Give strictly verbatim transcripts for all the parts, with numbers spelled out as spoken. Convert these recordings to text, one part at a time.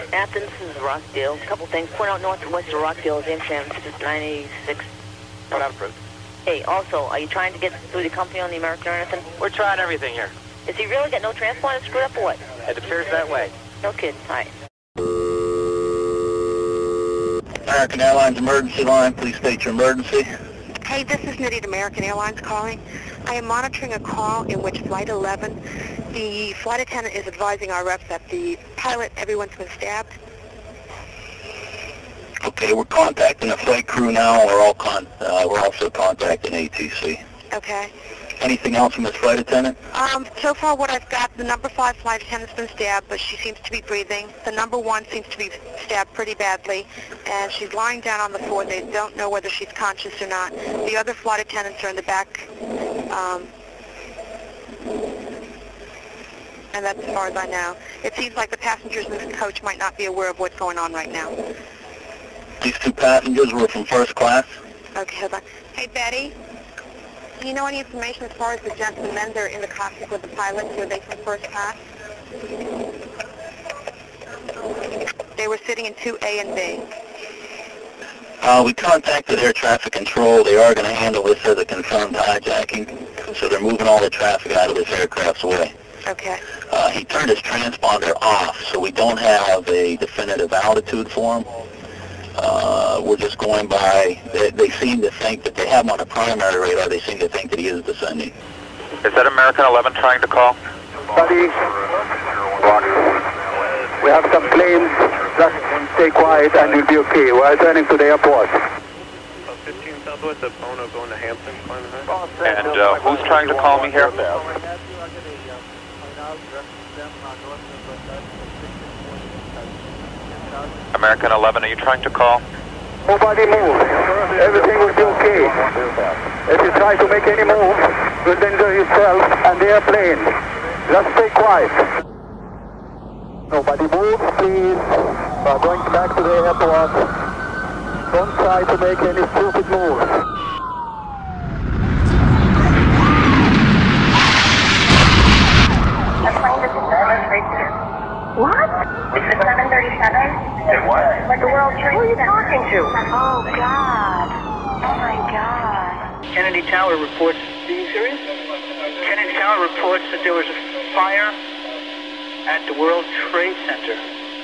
Athens is Rockdale. A couple things. Point out north and west of Rockdale is Amtram nine eighty-six. Not approved. Hey, also, are you trying to get through the company on the American or anything? We're trying everything here. Is he really got no transponder screwed up or what? It appears that way. No kidding. All right. American Airlines emergency line, please state your emergency. Hey, this is Nitty at American Airlines calling. I am monitoring a call in which Flight eleven, the flight attendant is advising our reps that the pilot, everyone's been stabbed. Okay, we're contacting the flight crew now. We're all con uh, we're also contacting A T C. Okay. Anything else from this flight attendant? Um, so far what I've got, the number five flight attendant's been stabbed, but she seems to be breathing. The number one seems to be stabbed pretty badly, and she's lying down on the floor. They don't know whether she's conscious or not. The other flight attendants are in the back, um, and that's as far as I know. It seems like the passengers in this coach might not be aware of what's going on right now. These two passengers were from first class? Okay, hold on. Hey, Betty? Do you know any information as far as the gentlemen that are in the cockpit with the pilot? Were they from first class? They were sitting in two A and B. Uh, we contacted air traffic control. They are going to handle this as a confirmed hijacking, so they're moving all the traffic out of this aircraft's way. Okay. Uh, he turned his transponder off, so we don't have a definitive altitude for him. Uh, we're just going by, they, they seem to think that they have him on a primary radar, they seem to think that he is descending. Is that American eleven trying to call? Buddy, we have some planes, just stay quiet and you'll be okay. We're returning to the airport. fifteen Southwest of Bono going to Hampton, climbing high. And uh, who's trying to call me here? American eleven, are you trying to call? Nobody move. Everything will be okay. If you try to make any move, you'll danger yourself and the airplane. Just stay quiet. Nobody move, please. We're going back to the airport. Don't try to make any stupid moves. What? Is it seven thirty-seven? It was. Like the World Trade Who are you Center. talking to? Oh, God. Oh, my God. Kennedy Tower reports. Are you serious? Kennedy Tower reports that there was a fire at the World Trade Center,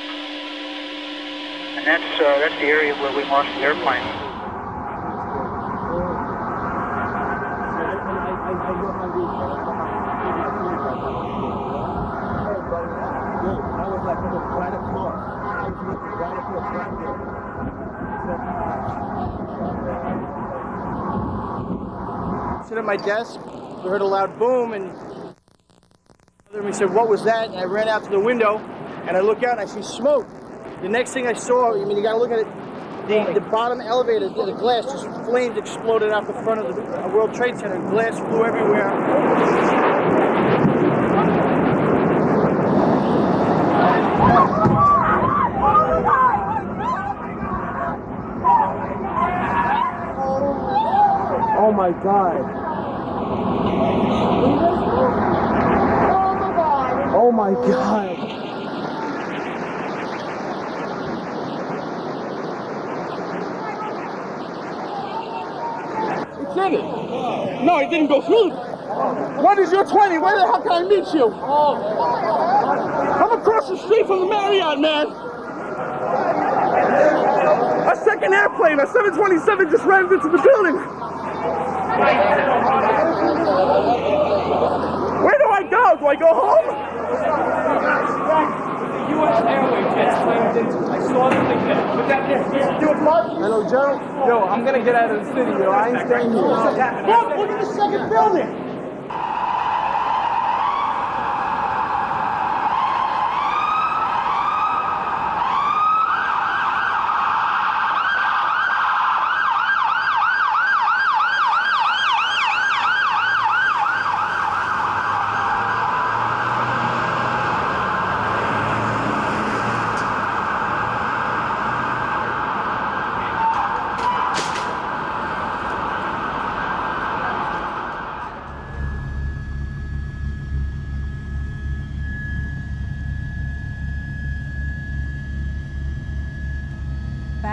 and that's uh, that's the area where we lost the airplane. Sitting at my desk, we heard a loud boom, and we said, "What was that?" And I ran out to the window, and I look out and I see smoke. The next thing I saw, I mean, you gotta look at it, the, the bottom elevator, the, the glass, just flames exploded out the front of the uh, World Trade Center. Glass flew everywhere. Oh my God. Oh my God. It's in it. No, it didn't go through. What is your twenty? Where the hell can I meet you? I'm across the street from the Marriott, man. A second airplane, a seven twenty-seven just ran into the building. Where do I go? Do I go home? U S Airways jet slammed into. I saw them like that. But that you a part? Hello, Joe. Yo, I'm gonna get out of the city, yo. I ain't staying here. Look, look at the second building.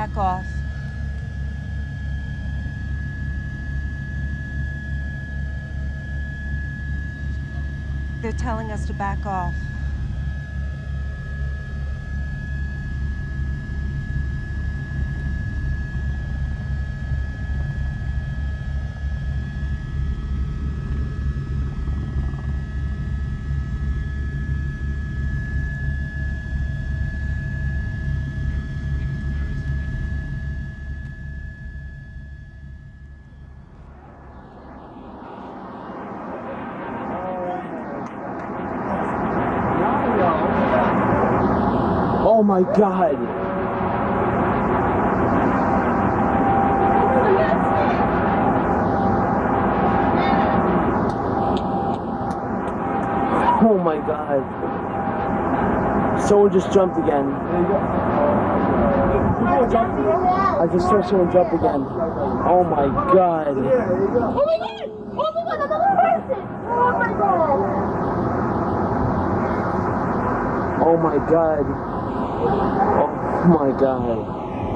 back off. They're telling us to back off. Oh my God. Oh my God. Someone just jumped again. I just saw someone jump again. Oh my God. Oh my God! Oh my God, another person! Oh my God! Oh my God. Oh my God.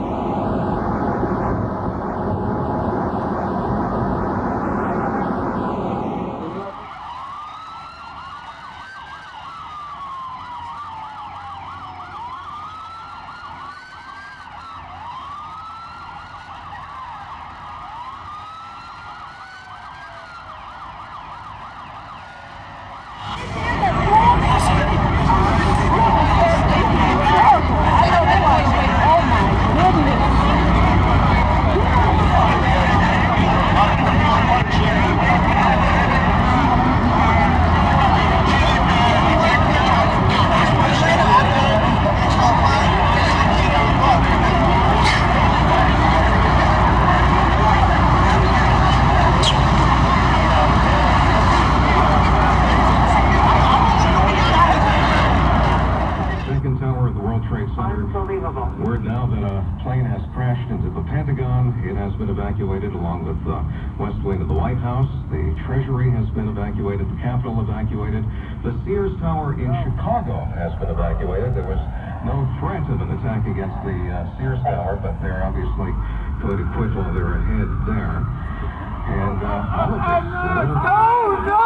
Word now that a plane has crashed into the Pentagon. It has been evacuated along with the west wing of the White House. The Treasury has been evacuated. The Capitol evacuated. The Sears Tower in Chicago has been evacuated. There was no threat of an attack against the uh, Sears Tower, but they're obviously going to quit while they're ahead there. And uh, all of this... Oh, no!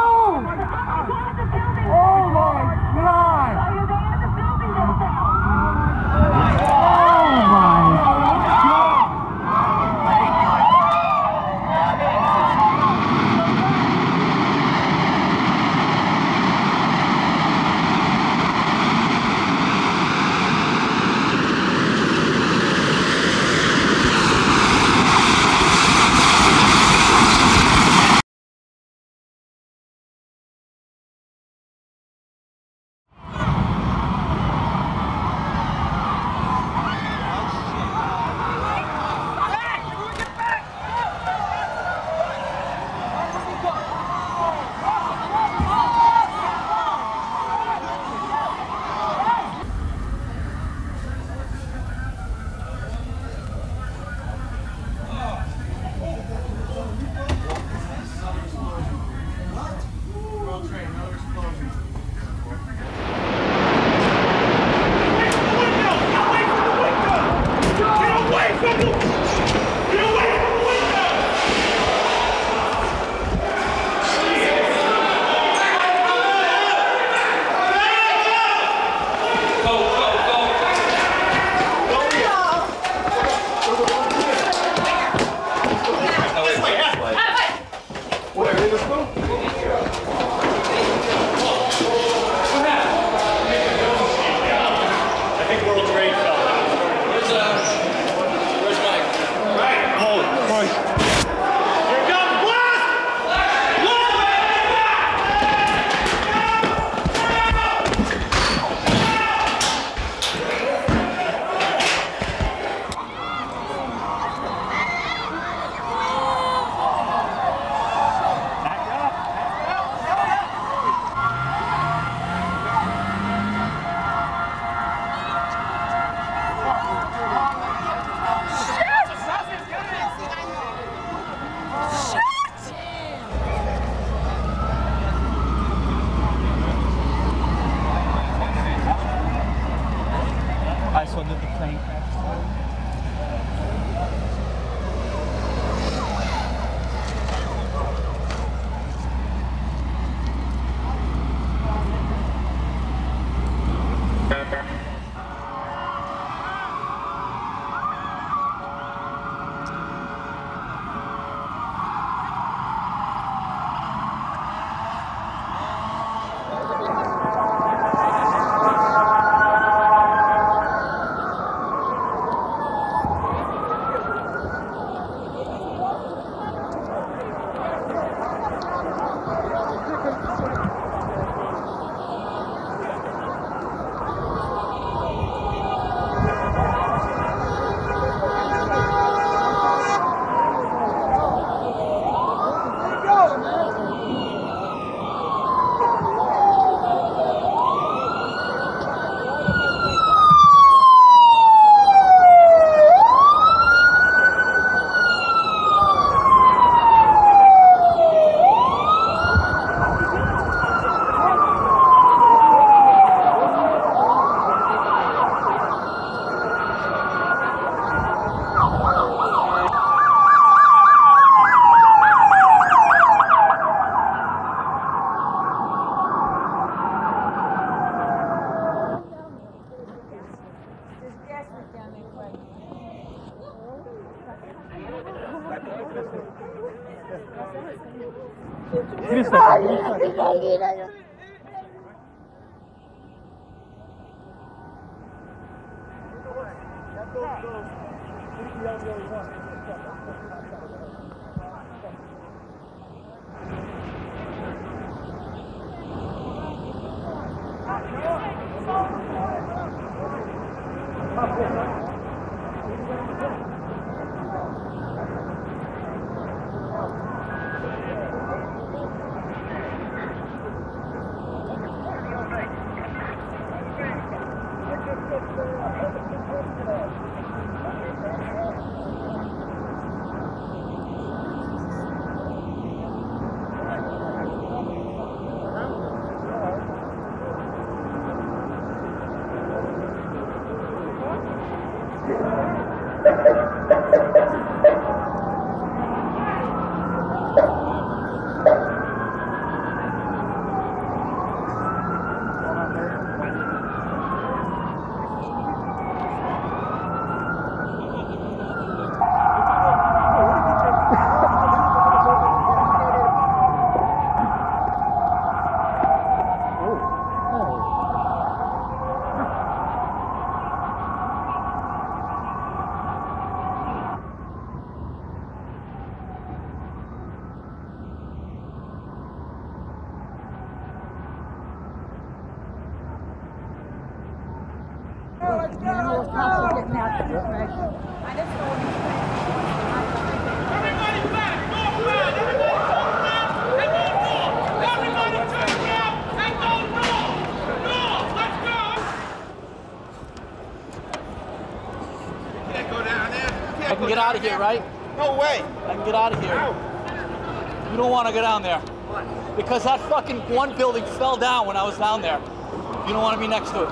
Oh, my God! I saw that the plane crashed. I can get out of here, right? No way. I can get out of here. No. You don't want to go down there. Why? Because that fucking one building fell down when I was down there. You don't want to be next to it.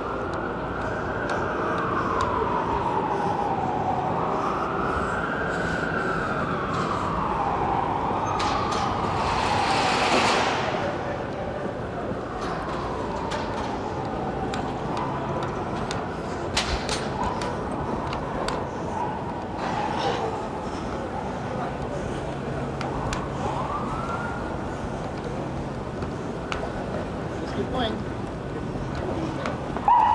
Keep going.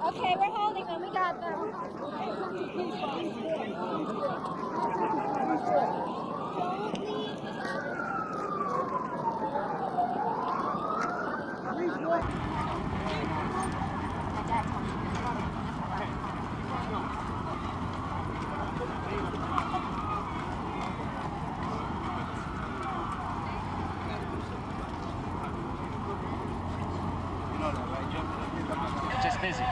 Okay, we're holding them. We got them. Just busy.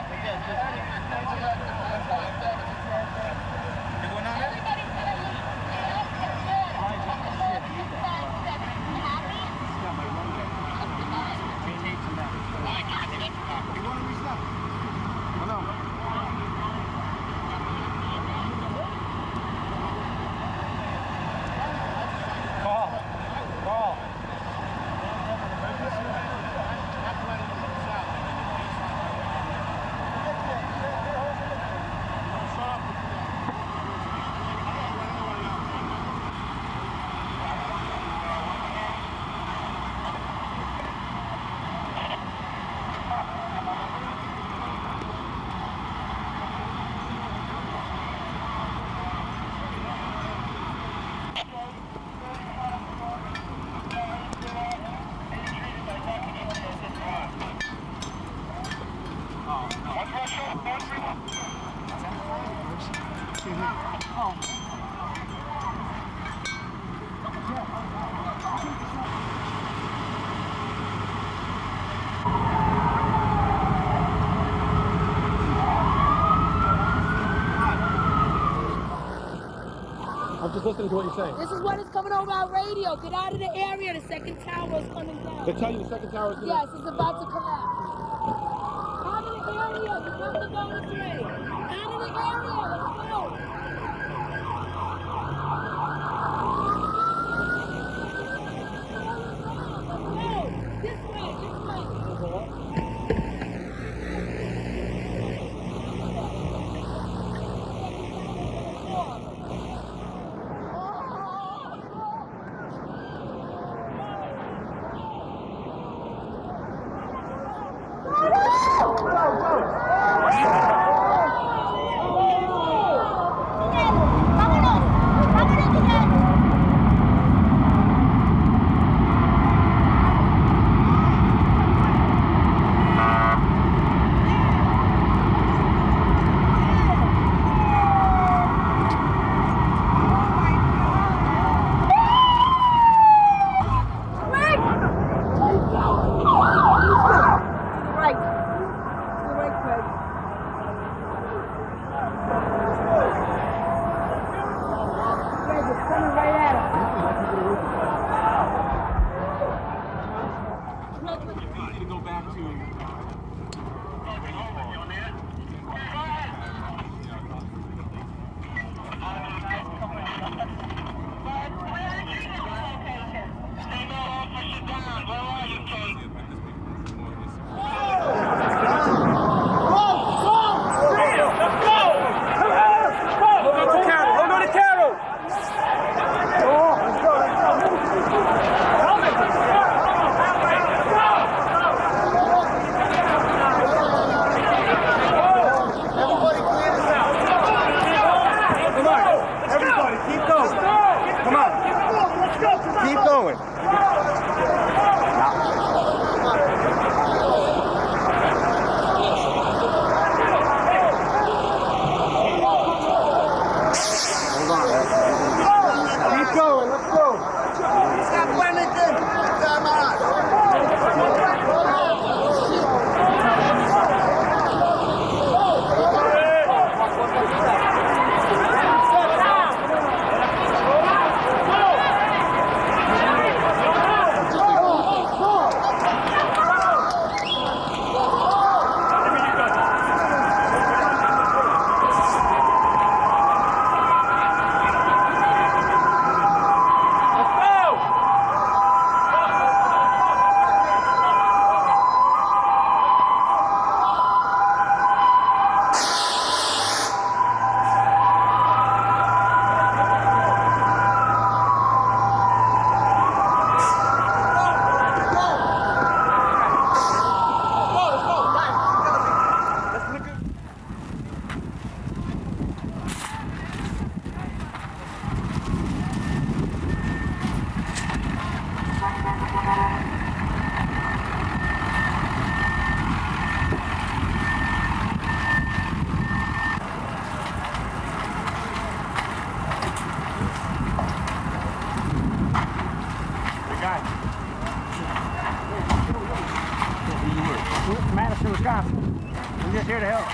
I'm just listening to what you're saying. This is what is coming over our radio. Get out of the area. The second tower is coming down. They tell you the second tower is coming Yes, it's about to collapse. Out of the area. You have to go this way. Out of the area. Let's go. Let's go. This way. This way. Madison, Wisconsin. I'm just here to help.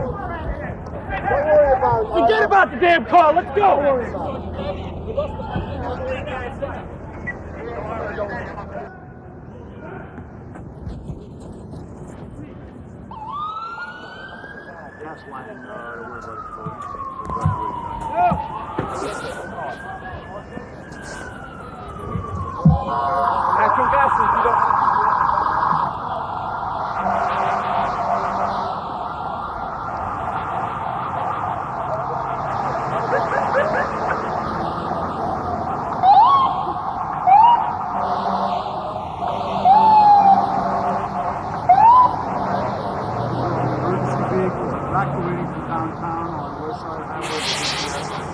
Forget about the damn car. Let's go. Gas line, uh, don't worry about Natural gas is the evacuating from downtown on West Side Highway.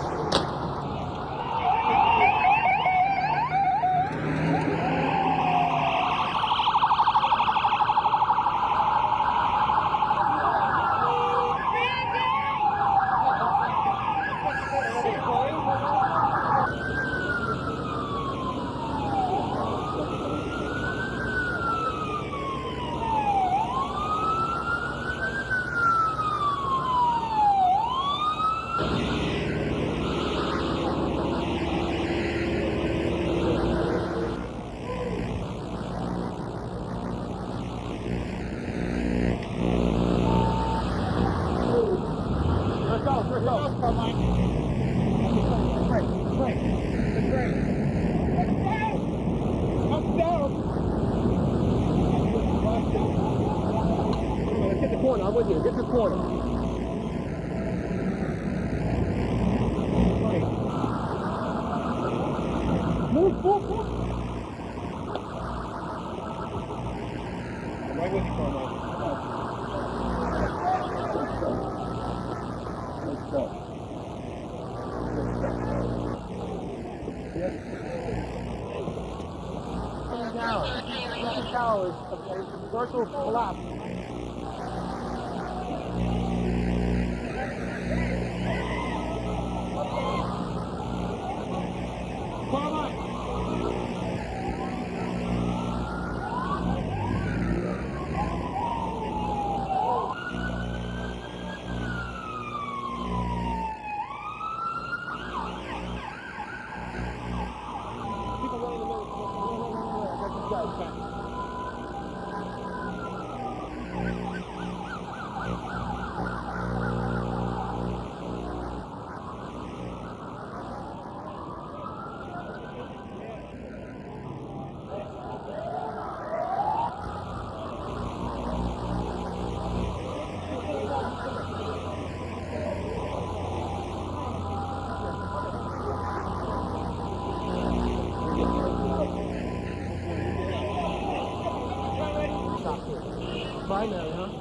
I'm with you. Get the corner. Move, move, move. I'm right with you, Carmine. Let's go. Yes. Down. Second tower is virtual collapse. Primary, huh?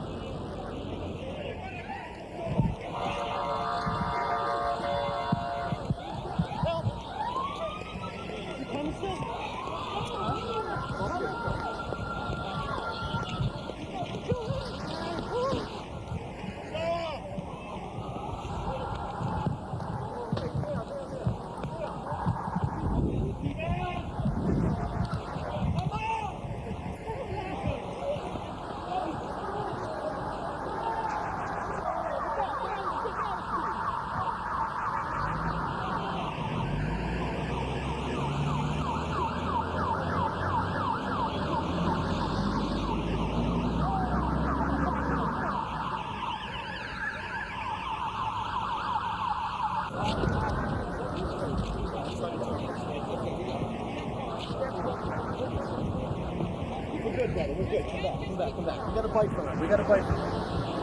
We're good, brother. We're good. Come back. Come back. Come back. We got a bike from him. We got a bike from him.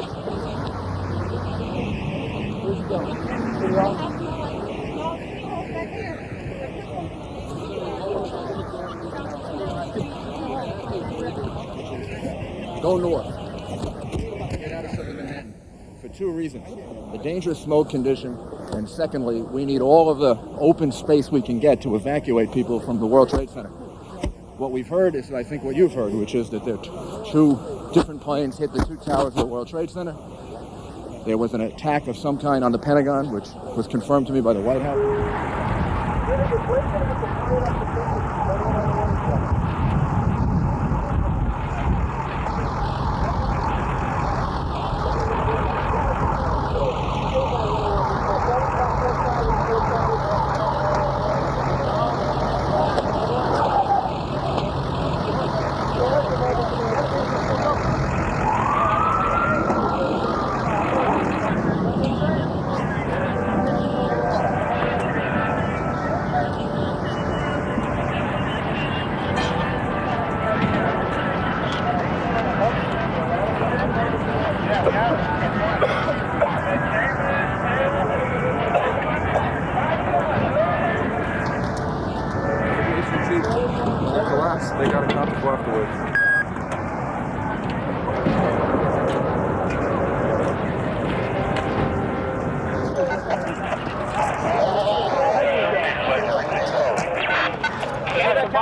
Where's he going? Pretty well? Go north. Get out of Southern Manhattan. For two reasons. The dangerous smoke condition, and secondly, we need all of the open space we can get to evacuate people from the World Trade Center. What we've heard is, I think, what you've heard, which is that there two different planes hit the two towers of the World Trade Center. There was an attack of some kind on the Pentagon, which was confirmed to me by the White House.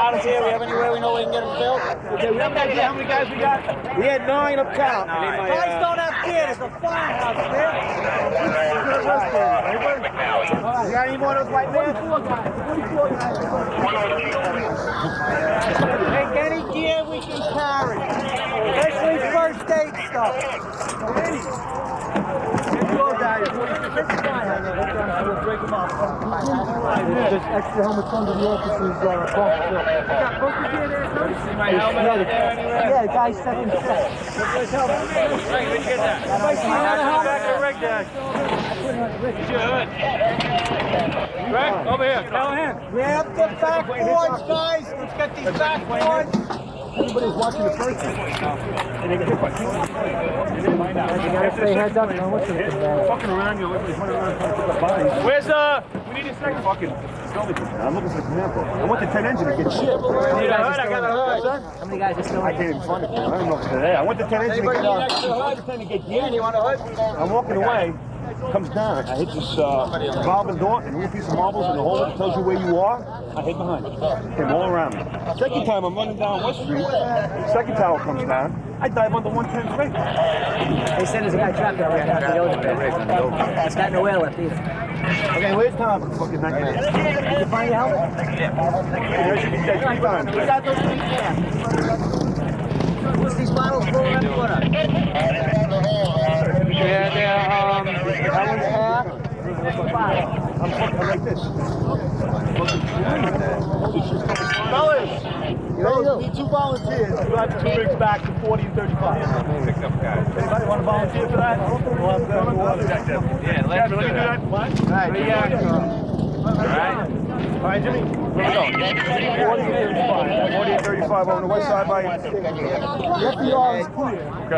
bottles here? We have anywhere we know we can get them filled? Okay, we have an idea how many guys we got? We had nine up top. Nine. Guys don't have beer. There's a firehouse there. You got any more of those white men? forty-four guys. forty-four guys. Take any gear we can carry. Especially first aid stuff. We'll break them up. There's extra helmets under the officer's uh, box. I got both of you there. You see my helmet there anywhere? Yeah, the guy's second set. Look at his helmet. Right, where'd you get that? Everybody see my helmet? Back to Rick there. Where's your hood? Rick, over here. Callahan. Grab the backboards, guys. Let's get these backboards. Everybody's watching the first one. And they get hit by two. You gotta stay heads up. Fucking around you. Everybody's running around trying to pick up bodies. Where's uh? We need a second fucking skeleton. I'm looking for an example. I want the ten engine to get shit. I got a hood. How many guys are still? I can't even find it. I don't know if it's today. I want the ten engine to get. I want the ten to get gear. You want a hood? I'm walking away. Comes down, I hit this uh, revolving door and a little piece of marbles in the hole that tells you where you are. I hid behind it. Came all around me. Second time I'm running down West Street. Second tower comes down. I dive under one ten ring. They said there's a guy trapped out there. He's got no air left either. Okay, where's Tom? Fucking nightmare. Did you find your helmet? There should be dead three times. We got those three cans. What's these bottles full of? What up? Yeah, they're, um, that one's half. I'm fucking like this. Fellas, fellas, we need two volunteers to drive the two rigs back to forty and thirty-five. Anybody want to volunteer for that? We'll have to, we'll have to check them. Yeah, let's do that. What? All right. All right. All right, Jimmy. Let's go. forty and thirty-five. forty and thirty-five on the west side by... The F B R is clear. Okay.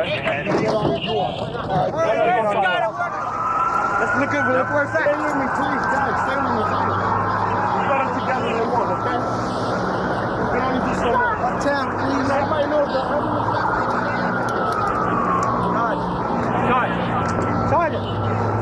Let's look at look where it's at. Stay with me, please, guys. Stay with me, please. We got them together in one, okay? We can only do so much. Uptown, please. Everybody knows that. Sergeant. Sergeant. Sergeant.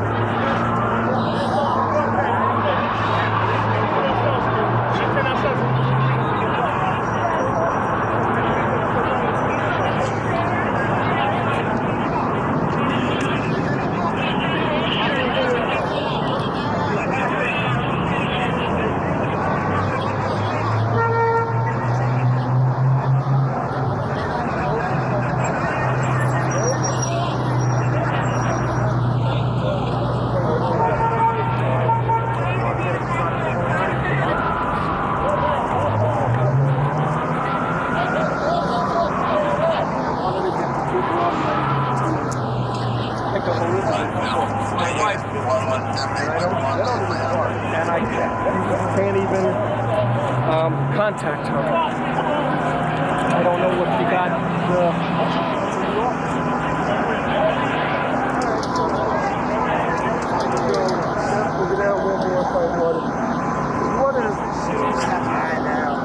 Can't even um, contact her. I don't know what you got. What is this? I know.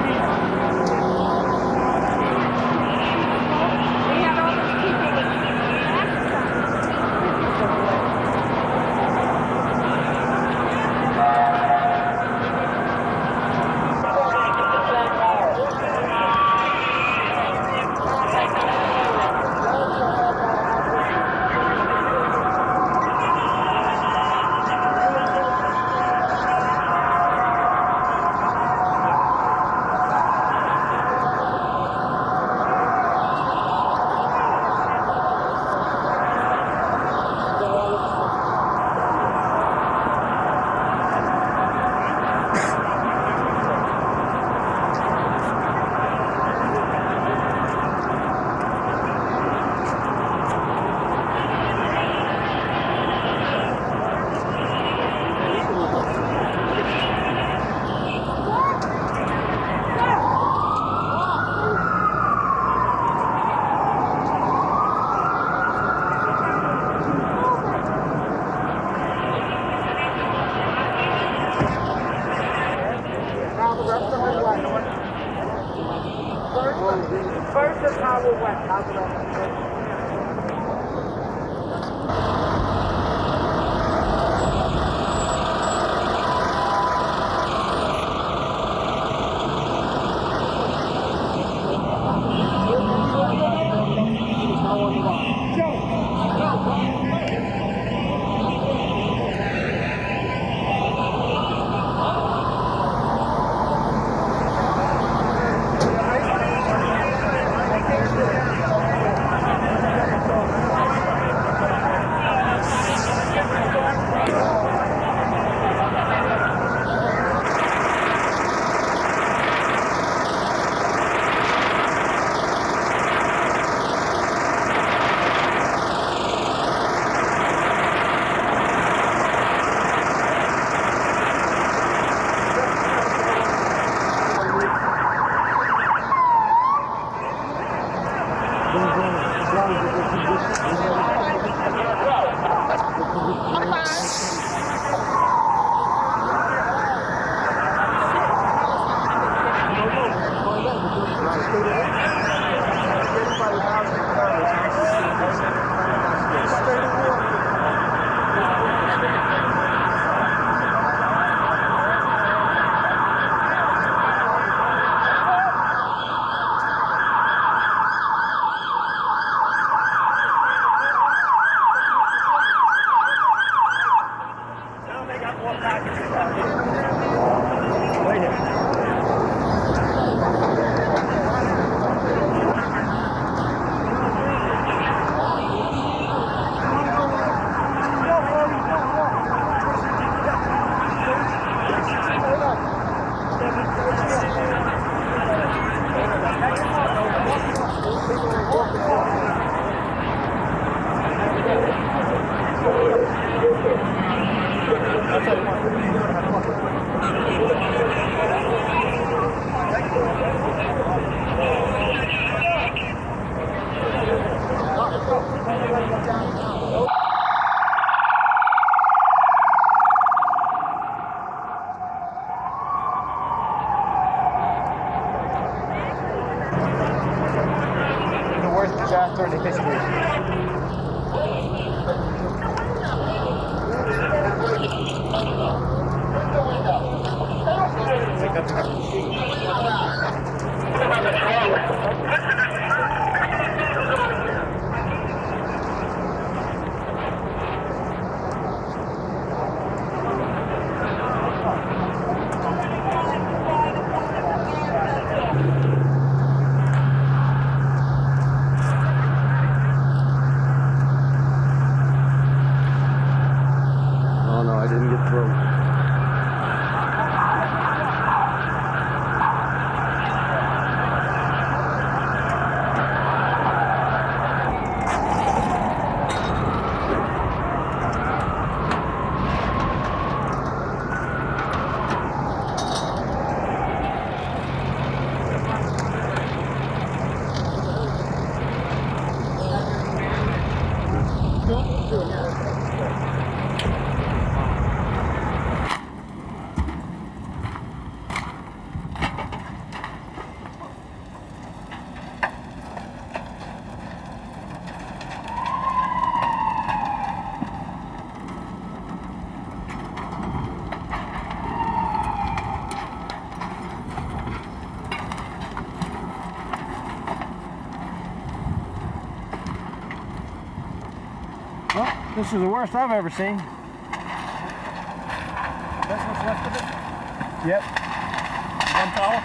First is how we went. How's it The worst disaster in history. Oh no, I didn't get through. Well, this is the worst I've ever seen. That's what's left of it? Yep. One tower?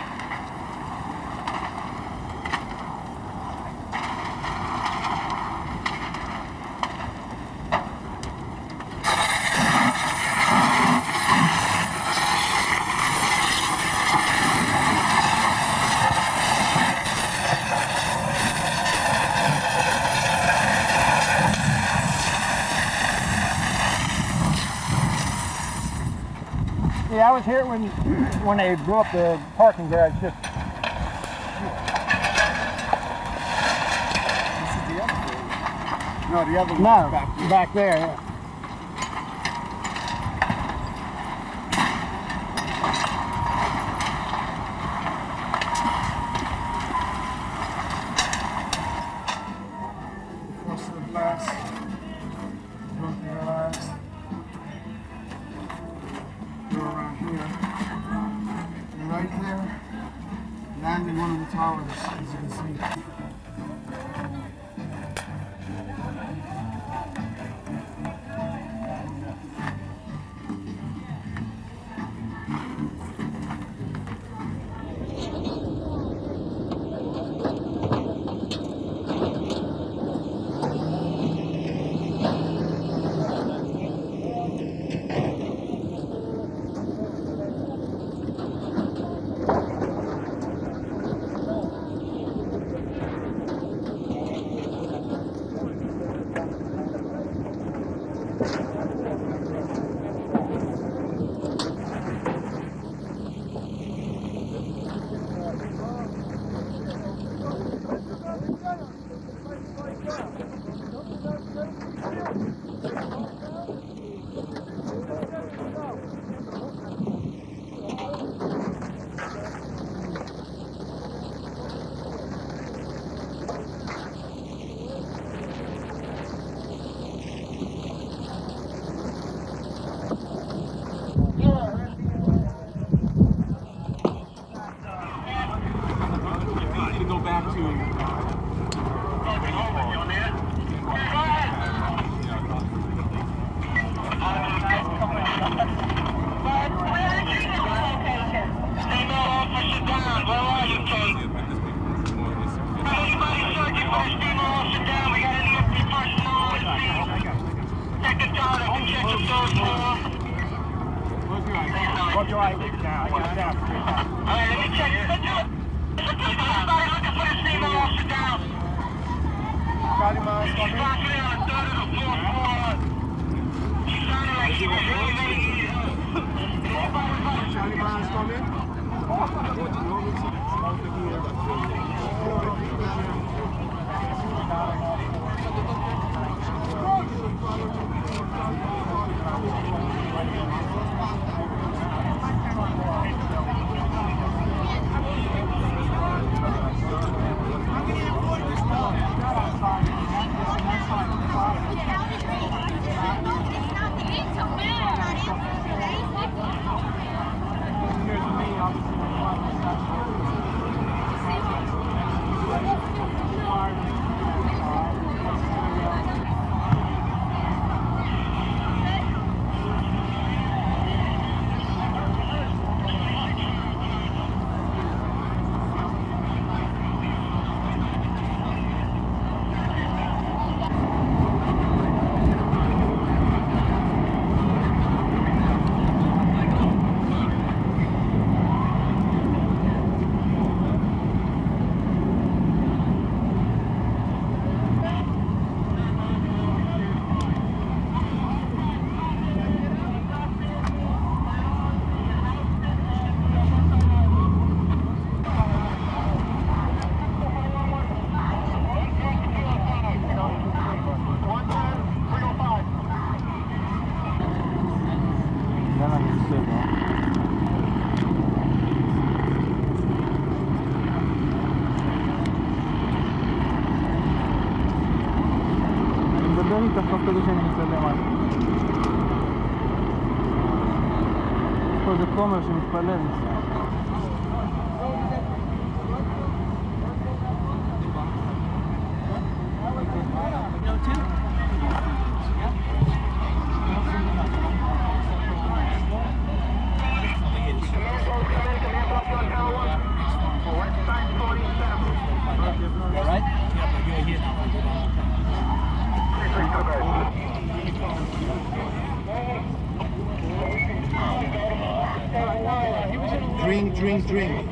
Yeah, I was here when when they blew up the parking garage. Just This is the other building. No, the other one no, back there. back there. Yeah. Across the glass. Broke the glass. Go around here. And right there, land in one of the towers, as you can see. What's your I D now? I got it down. All right, let me check. Everybody looking for this name all sit down. Scotty Miles, She's rocking on the third or the fourth floor. She sounded like she was really, really Charlie Brown's coming. פה זה כומר שמתפלל. Drink, drink, drink.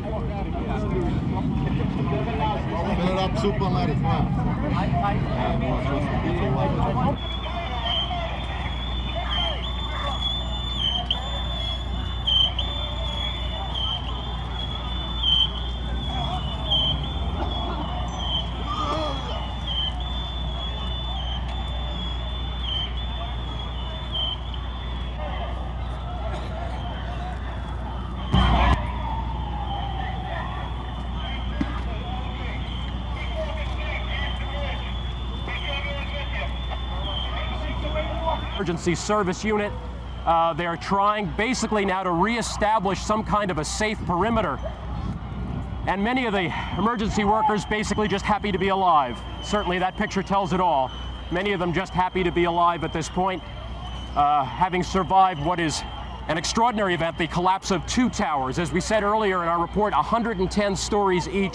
Fill it up super Mary. Come on. Emergency service unit. Uh, they're trying basically now to reestablish some kind of a safe perimeter. And many of the emergency workers basically just happy to be alive. Certainly that picture tells it all. Many of them just happy to be alive at this point, uh, having survived what is an extraordinary event, the collapse of two towers. As we said earlier in our report, one hundred ten stories each.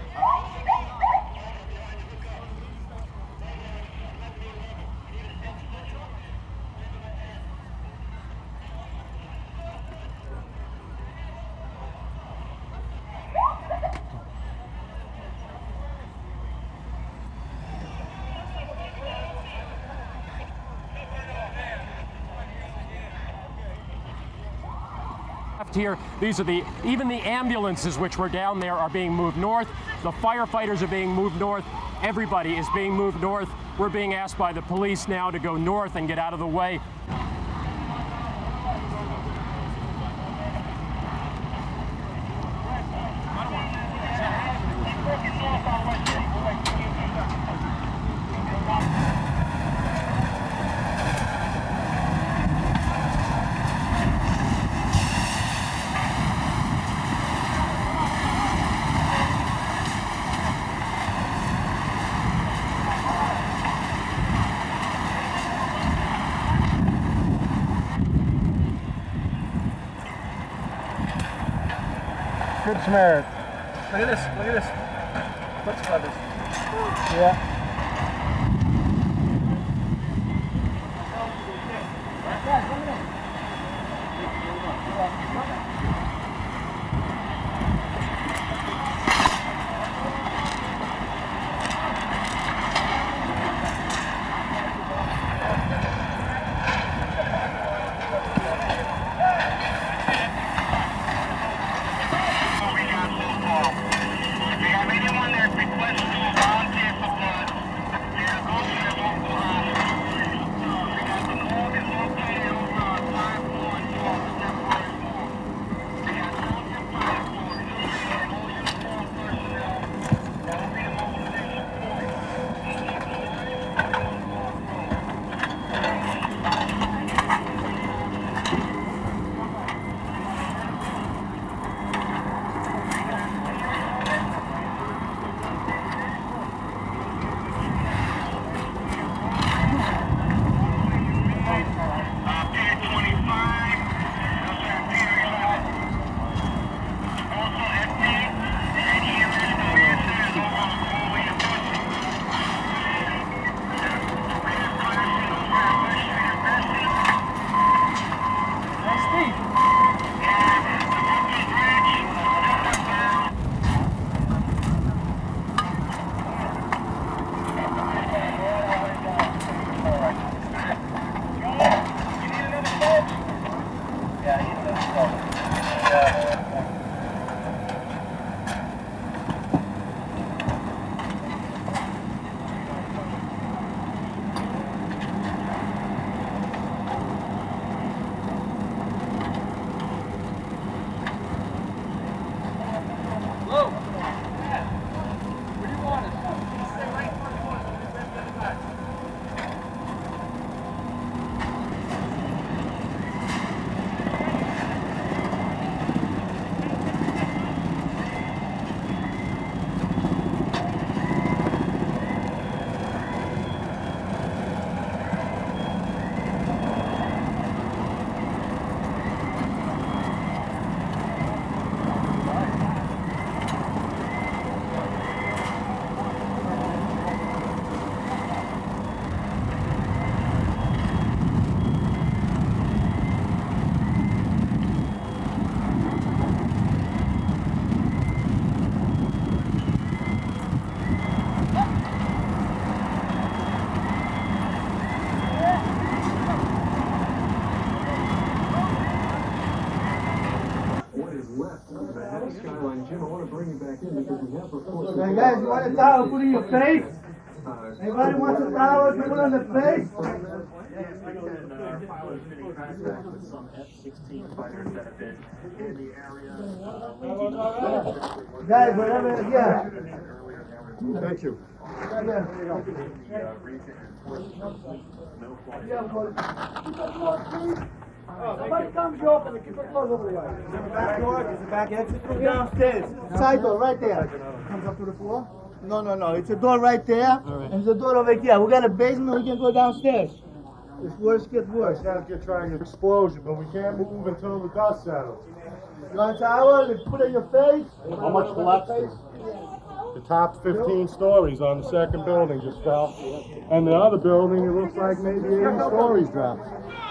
Here, these are the, even the ambulances which were down there are being moved north. The firefighters are being moved north. Everybody is being moved north. We're being asked by the police now to go north and get out of the way. Good smell. Look at this, look at this. Let's try this. Yeah. Skyline Gym. I want to bring you back in because we have reports. Hey guys, you want a towel put in your face? Anybody wants a towel to put on the face? Some F sixteen fighters that have been in the area. Guys, whatever, yeah. Thank you. Somebody comes you open and keep it closed over the way. Is there a back door? Is the back exit from downstairs? Side door, right there. Comes up to the floor? No, no, no. It's a door right there, right. And there's a door over here. We got a basement, we can go downstairs. If worse gets worse. We gotta get trying an explosion, but we can't move until the dust settles. You want a towel? Let's put it in your face. How much collapsed? The top fifteen stories on the second building just fell. And the other building, it looks like maybe eighty stories dropped.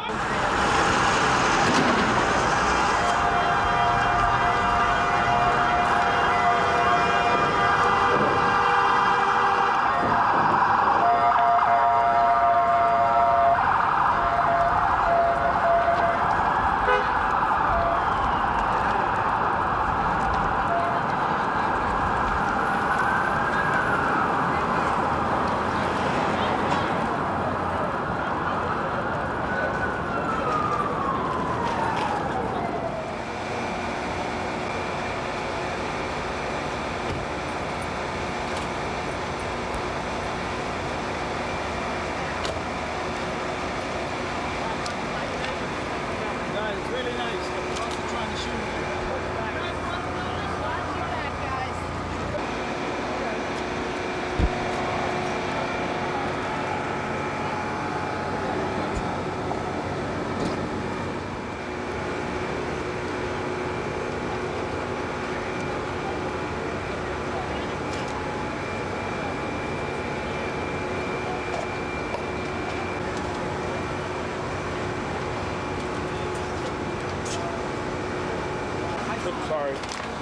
Sorry.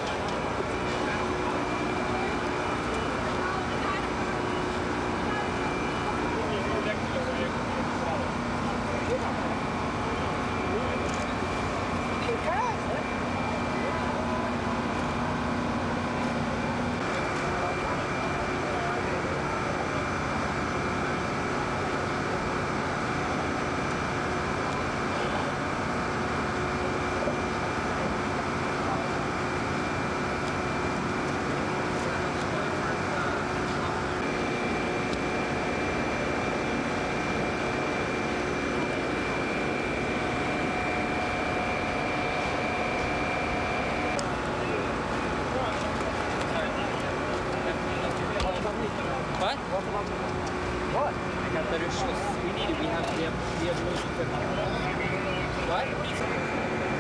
What? What? I got better shoes. We need it. We have, we have, we have no equipment. What?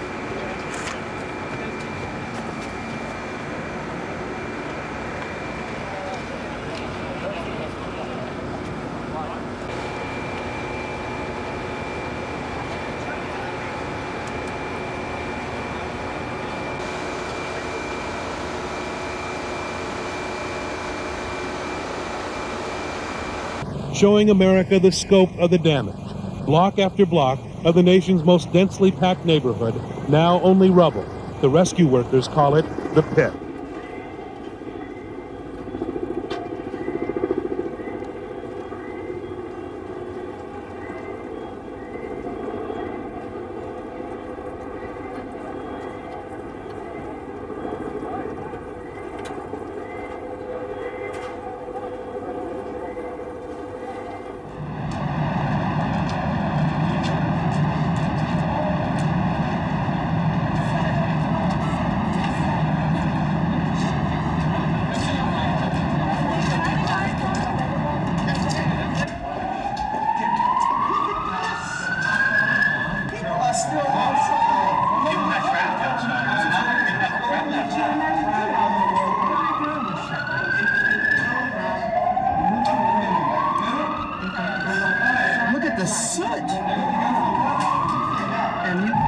Showing America the scope of the damage. Block after block of the nation's most densely packed neighborhood, now only rubble. The rescue workers call it the pit. Look at the soot. And you...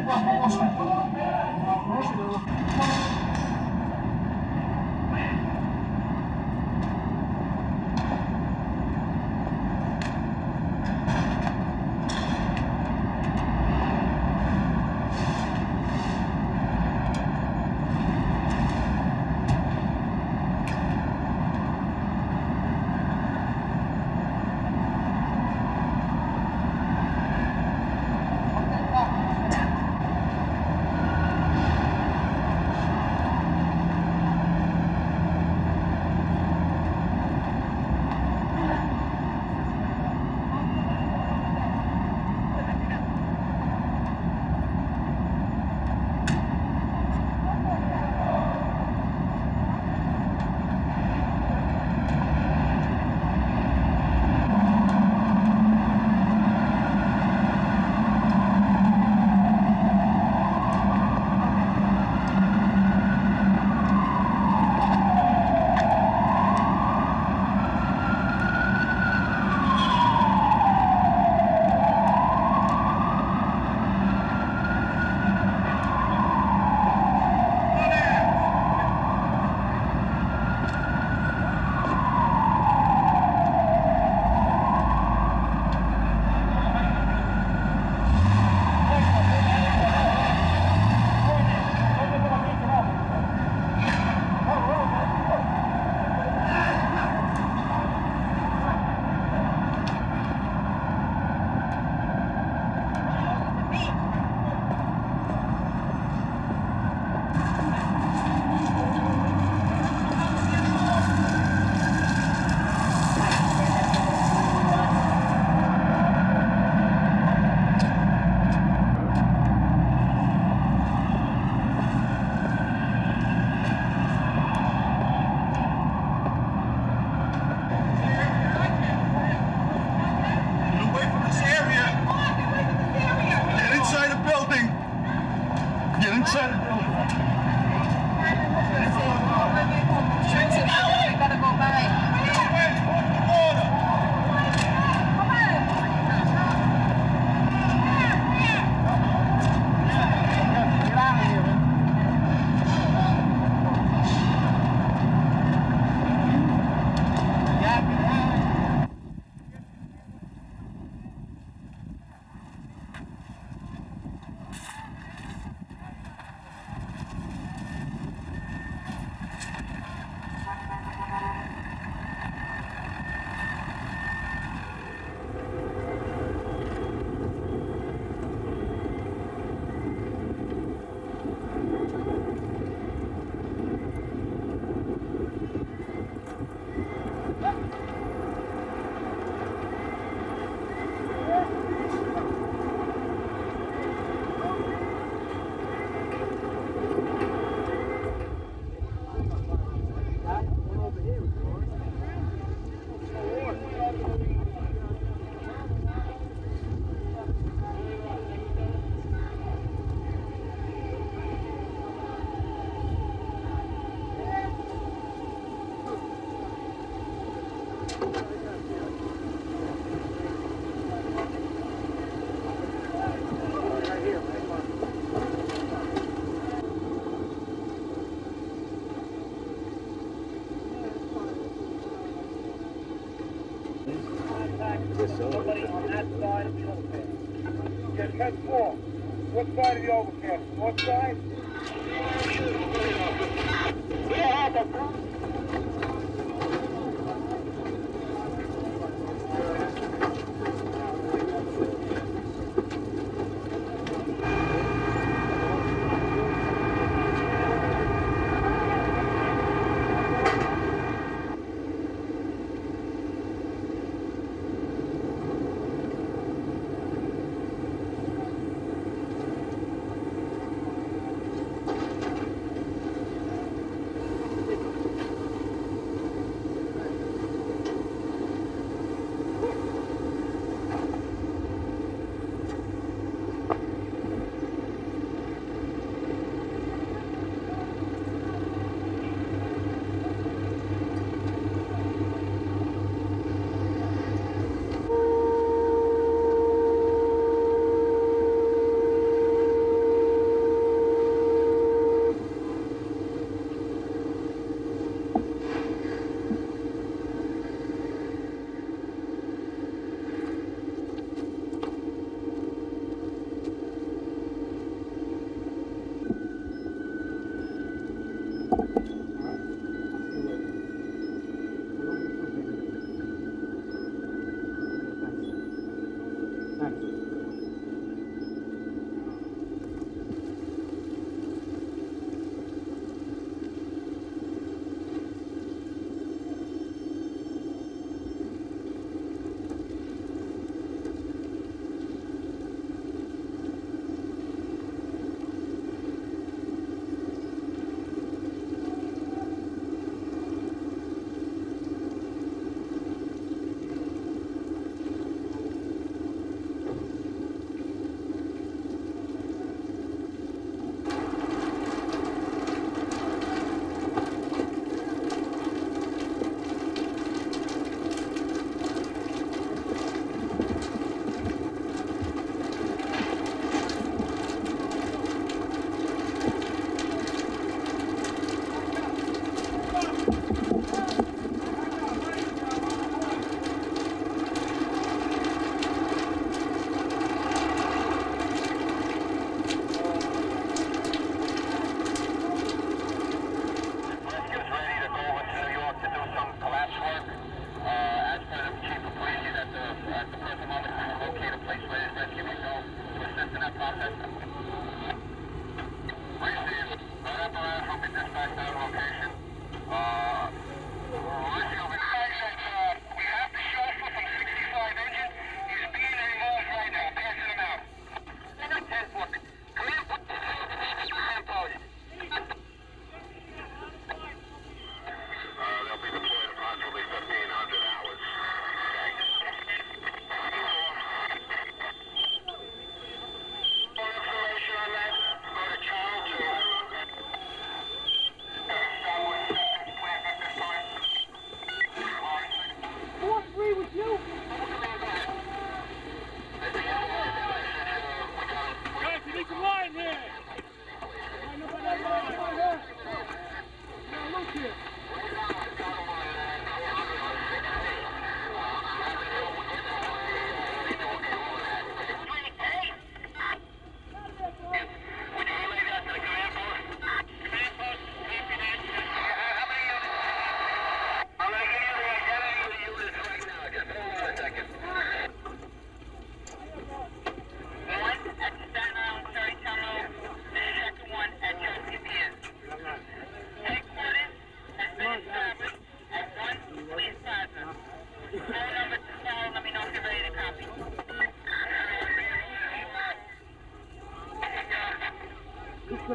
Somebody on that side of the overpass. Yes, ten four. What side of the overpass? What side?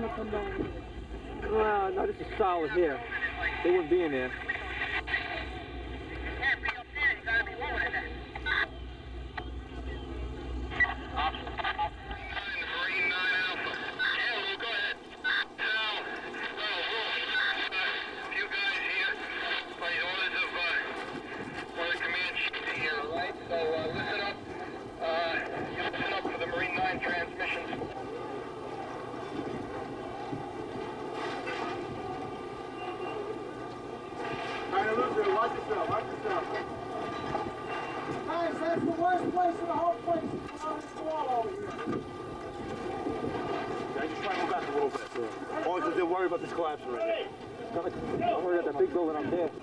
gonna come down here. Uh, no, this is solid here. They wouldn't be in there. Watch yourself, watch yourself. Guys, that's the worst place in the whole place. It's on this wall over here. Yeah, just try to move back a little bit. So. Only because they're worried about this collapse right now. Don't worry about that big building up there.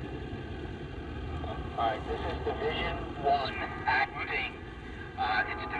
Alright, this is Division one, acting. Uh, it's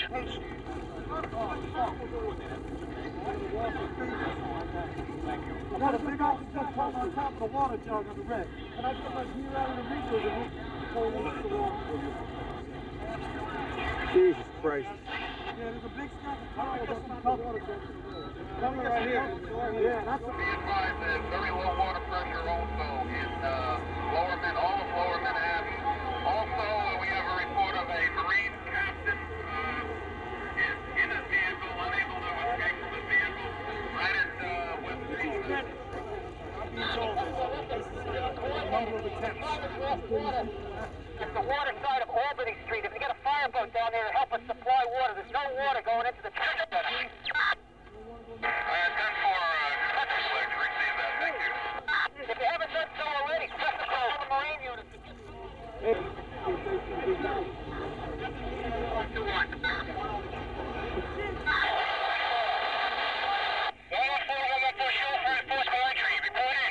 I got a big oxygen pump on top of the water jug on the red. Can I put my gear out in the refill and pull the water for you? Jesus Christ. Yeah, there's a big stack of towels on top of the water jug. Coming right here. Yeah, that's a... Be advised that very low water pressure also in uh, Lower Mid, all of Lower Manhattan. Also, uh, we have a report of a Marine captain uh, is in his vehicle, unable to escape from his vehicle, right at uh, West Station. I'm being told this. A number of attempts. It's the water side of Albany Street. If you get a fireboat down there to help us supply water, there's no water going into the treasure center. Uh, ten four, uh, select, receive that, thank you. If you haven't done so already, press the call to the Marine units. one two one. one four one one four, show for enforcement entry, report in.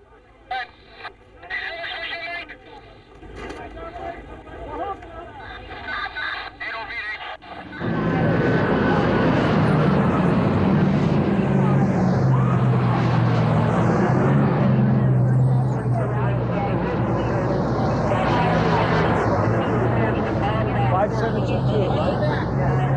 five seventy-two, right?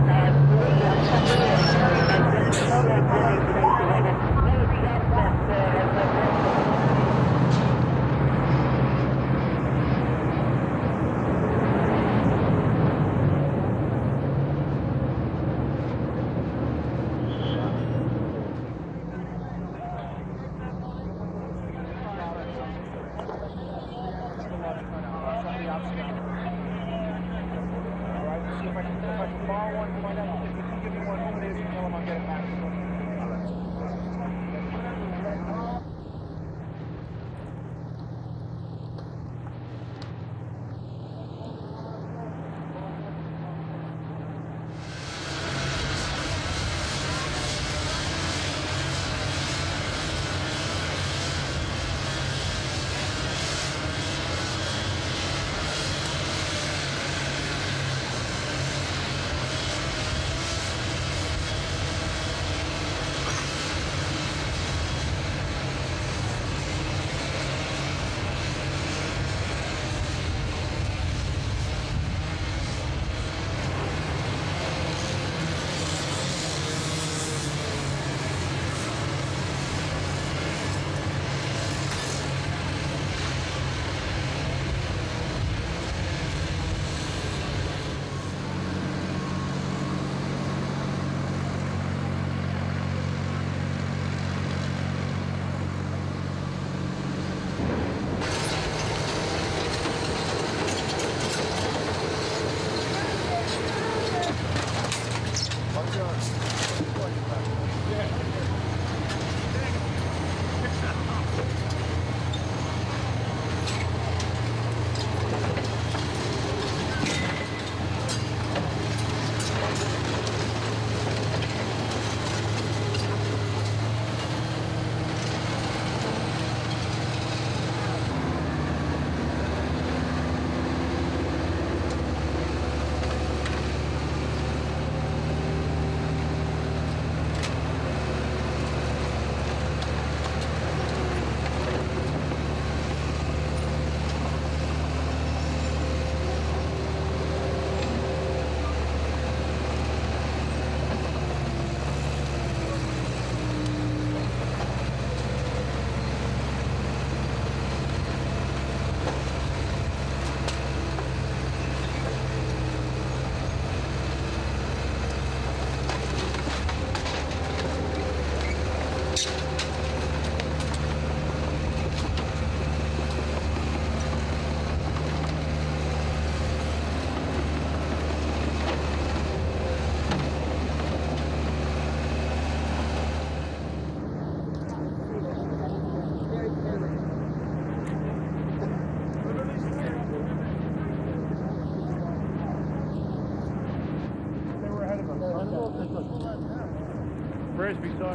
Frisbee, son.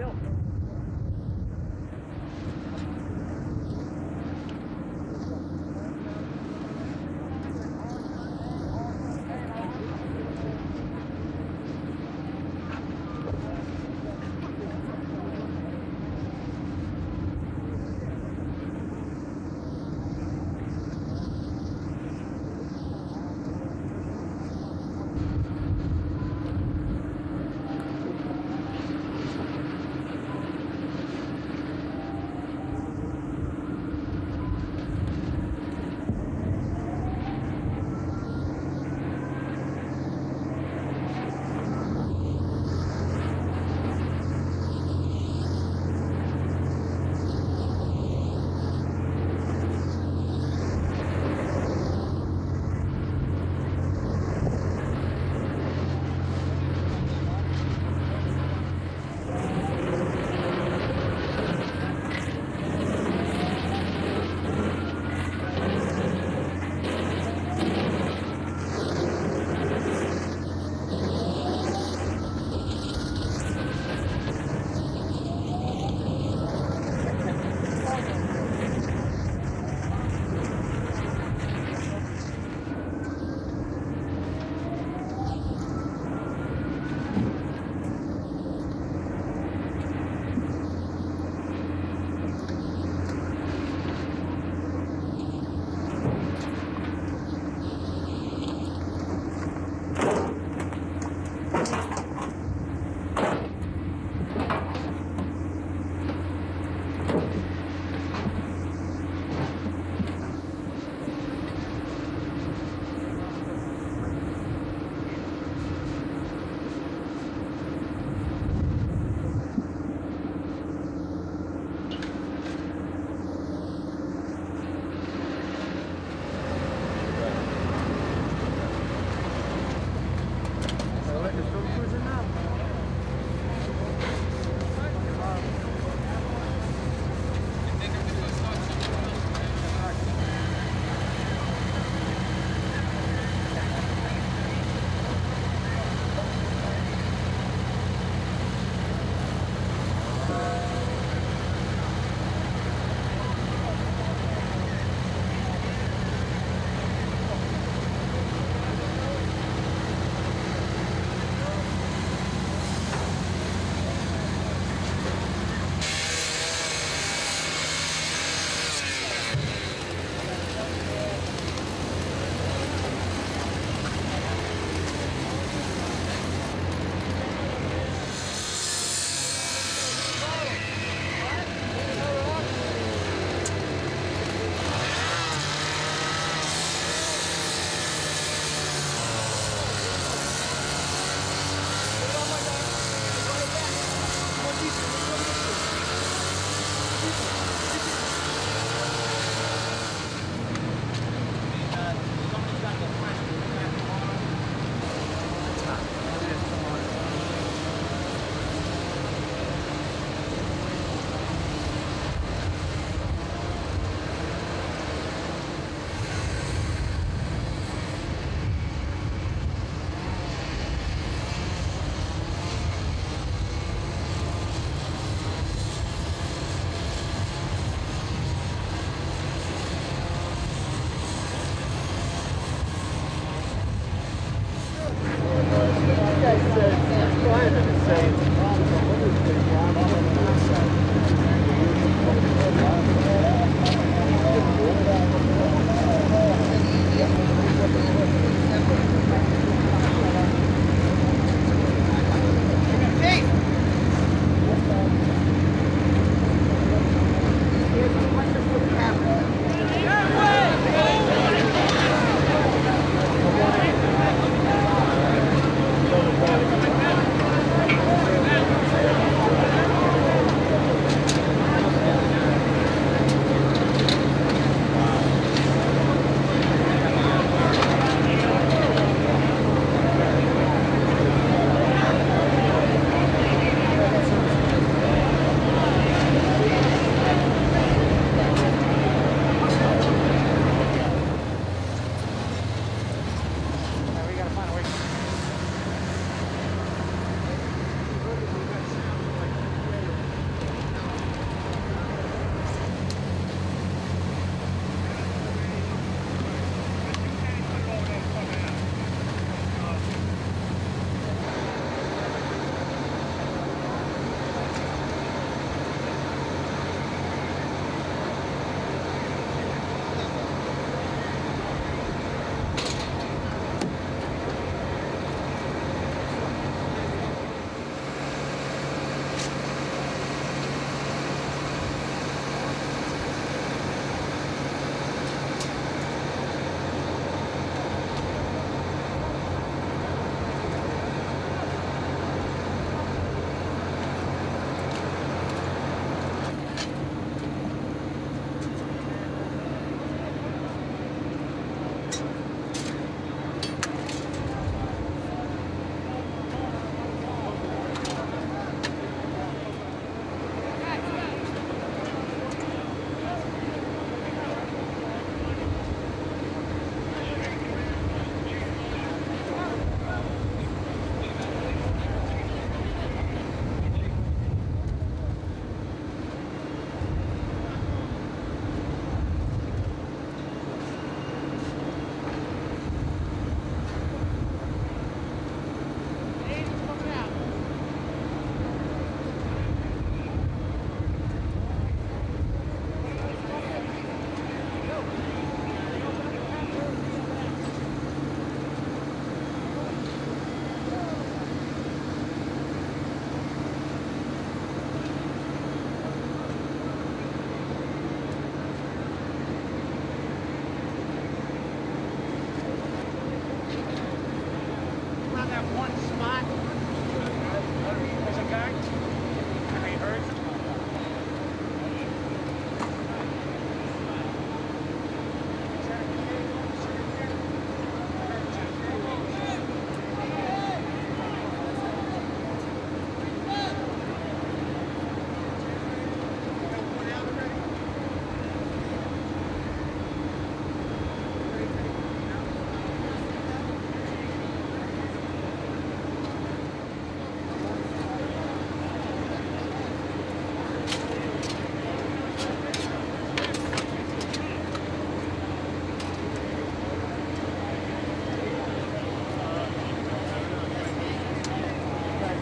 Bill.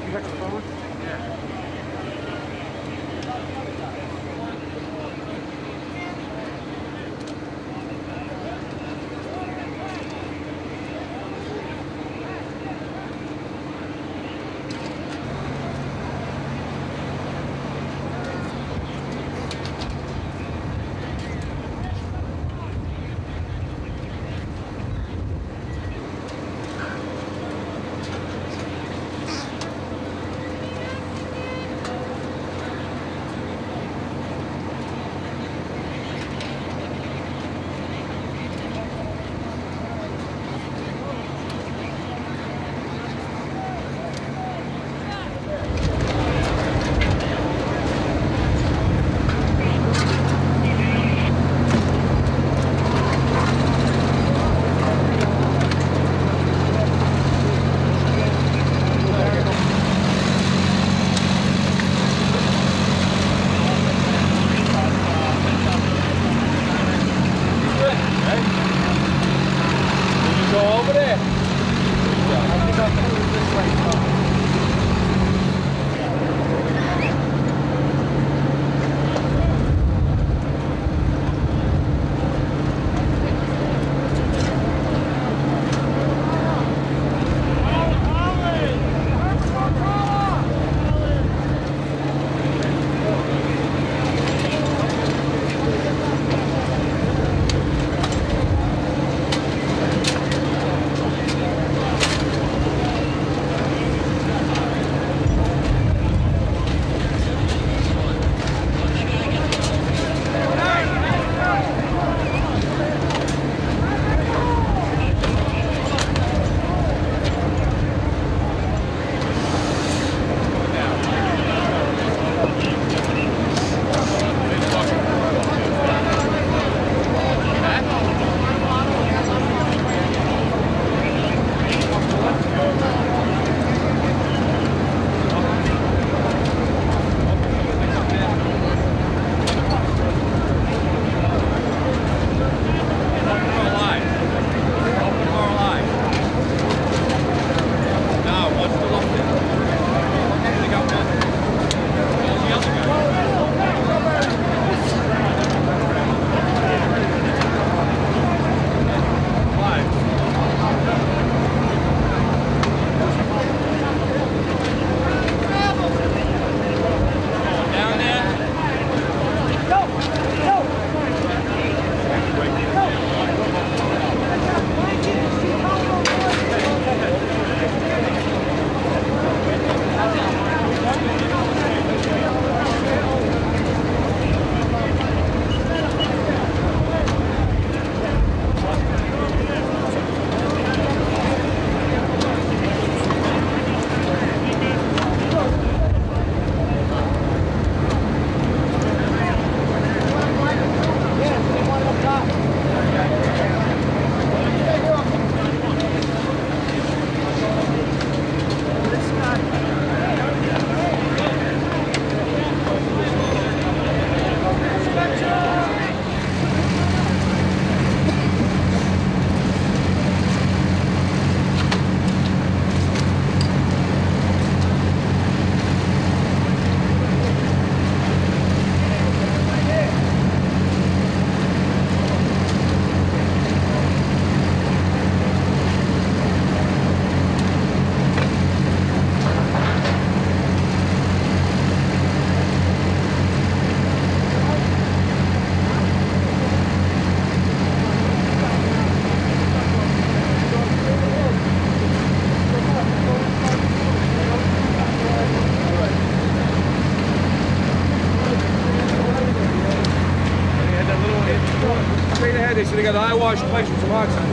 They said they got an eye wash place with some oxide.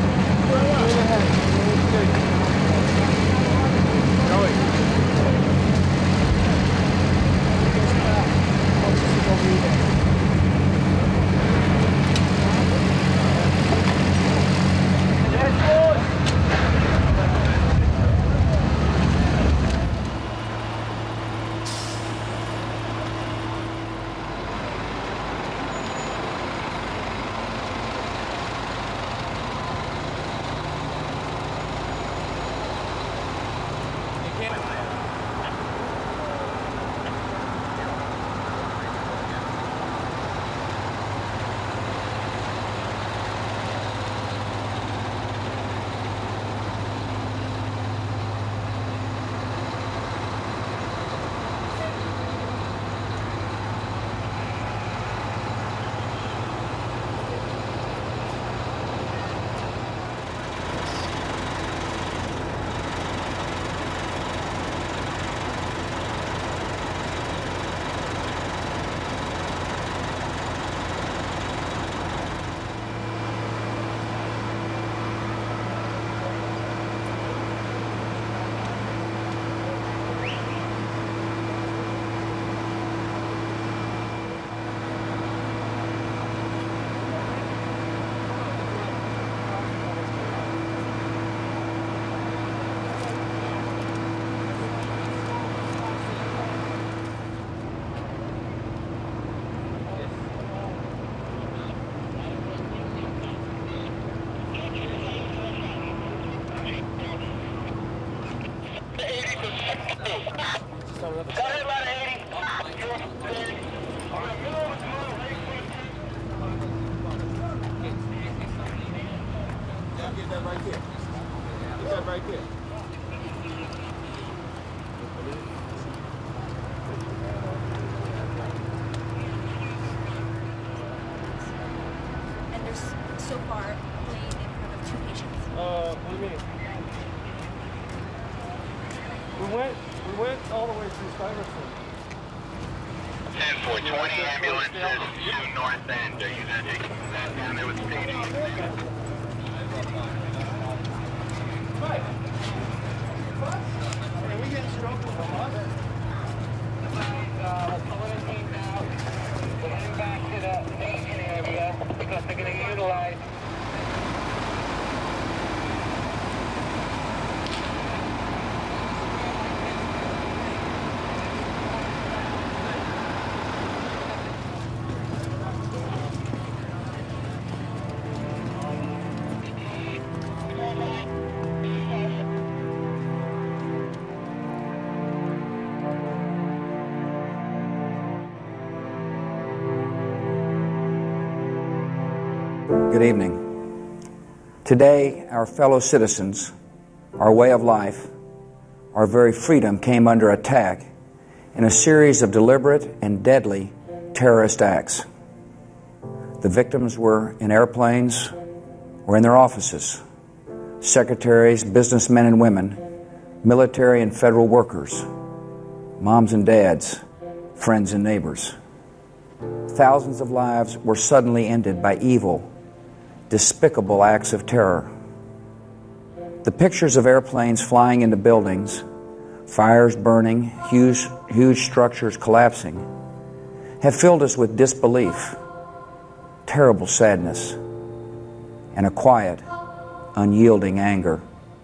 Get that right there. Get that right there. And there's so far laying in front of two patients. Uh, what do you mean? We went, we went all the way through Stuyvesant. ten four twenty ambulances to North End. Are you going to take that down there with staging? Right. Hey, we getting stroked from us? Uh, seventeen now. We're heading back to the staging area because they're going to utilize. Good evening. Today, our fellow citizens, our way of life, our very freedom came under attack in a series of deliberate and deadly terrorist acts. The victims were in airplanes or in their offices, secretaries, businessmen and women, military and federal workers, moms and dads, friends and neighbors. Thousands of lives were suddenly ended by evil, despicable acts of terror. The pictures of airplanes flying into buildings, fires burning, huge, huge structures collapsing, have filled us with disbelief, terrible sadness, and a quiet, unyielding anger.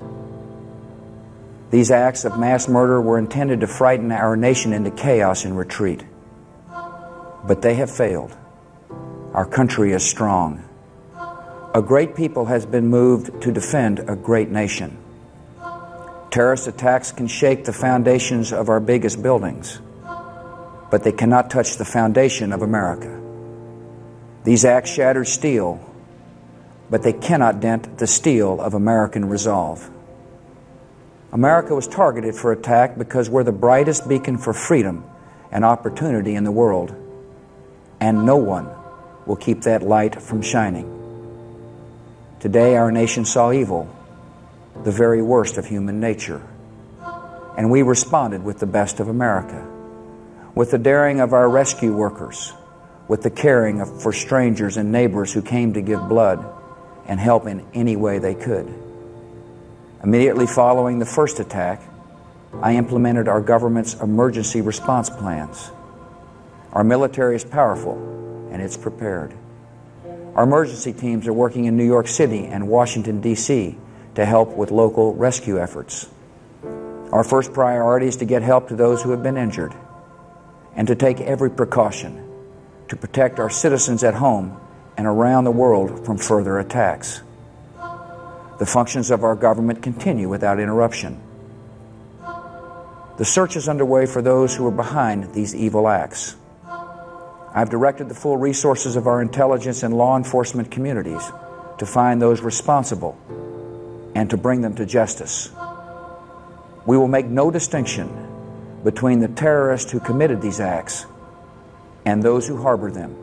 These acts of mass murder were intended to frighten our nation into chaos and retreat. But they have failed. Our country is strong. A great people has been moved to defend a great nation. Terrorist attacks can shake the foundations of our biggest buildings, but they cannot touch the foundation of America. These acts shattered steel, but they cannot dent the steel of American resolve. America was targeted for attack because we're the brightest beacon for freedom and opportunity in the world, and no one will keep that light from shining. Today, our nation saw evil, the very worst of human nature, and we responded with the best of America, with the daring of our rescue workers, with the caring of, for strangers and neighbors who came to give blood and help in any way they could. Immediately following the first attack, I implemented our government's emergency response plans. Our military is powerful, and it's prepared. Our emergency teams are working in New York City and Washington, D C to help with local rescue efforts. Our first priority is to get help to those who have been injured and to take every precaution to protect our citizens at home and around the world from further attacks. The functions of our government continue without interruption. The search is underway for those who are behind these evil acts. I've directed the full resources of our intelligence and law enforcement communities to find those responsible and to bring them to justice. We will make no distinction between the terrorists who committed these acts and those who harbor them.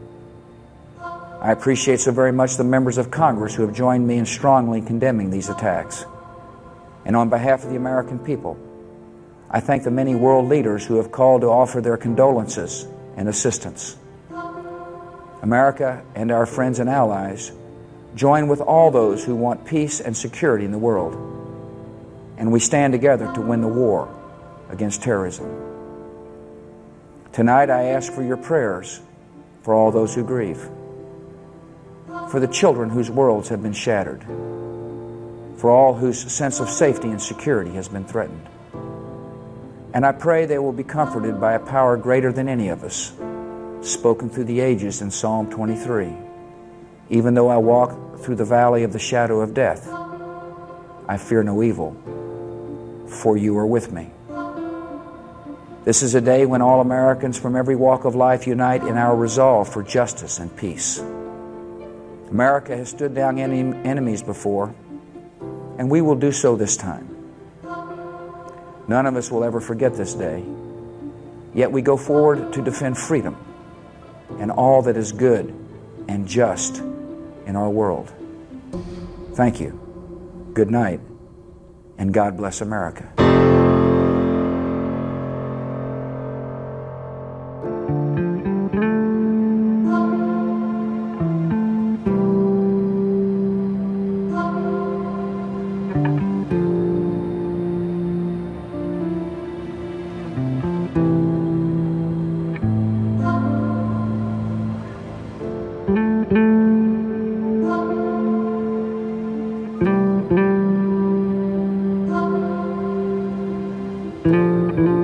I appreciate so very much the members of Congress who have joined me in strongly condemning these attacks. And on behalf of the American people, I thank the many world leaders who have called to offer their condolences and assistance. America and our friends and allies join with all those who want peace and security in the world, and we stand together to win the war against terrorism. Tonight I ask for your prayers for all those who grieve, for the children whose worlds have been shattered, for all whose sense of safety and security has been threatened. And I pray they will be comforted by a power greater than any of us, spoken through the ages in Psalm twenty-three. Even though I walk through the valley of the shadow of death, I fear no evil, for you are with me. This is a day when all Americans from every walk of life unite in our resolve for justice and peace. America has stood down any enemies before, and we will do so this time. None of us will ever forget this day, yet we go forward to defend freedom and all that is good and just in our world. Thank you. Good night, and God bless America. Thank you.